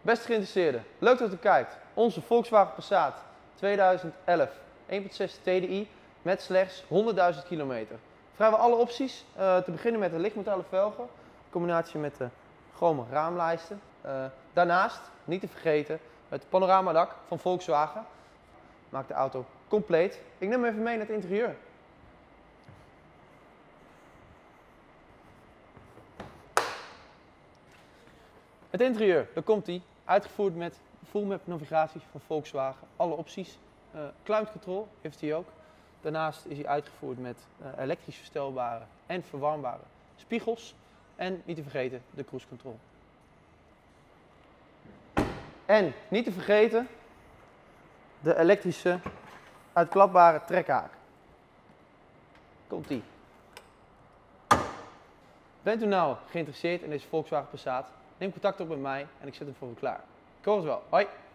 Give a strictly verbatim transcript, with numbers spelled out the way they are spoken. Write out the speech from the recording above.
Beste geïnteresseerden, leuk dat u kijkt. Onze Volkswagen Passat tweeduizend elf één komma zes T D I met slechts honderdduizend kilometer. Vrijwel alle opties, uh, te beginnen met de lichtmetalen velgen, in combinatie met de chrome raamlijsten. Uh, daarnaast, niet te vergeten, het panoramadak van Volkswagen maakt de auto compleet. Ik neem even mee naar het interieur. Het interieur, daar komt hij, uitgevoerd met full map navigatie van Volkswagen, alle opties. Uh, climate control heeft hij ook. Daarnaast is hij uitgevoerd met uh, elektrisch verstelbare en verwarmbare spiegels. En niet te vergeten de cruise control. En niet te vergeten de elektrische uitklapbare trekhaak. Komt ie. Bent u nou geïnteresseerd in deze Volkswagen Passat? Neem contact op met mij en ik zet hem voor u klaar. Ik hoor het wel. Hoi!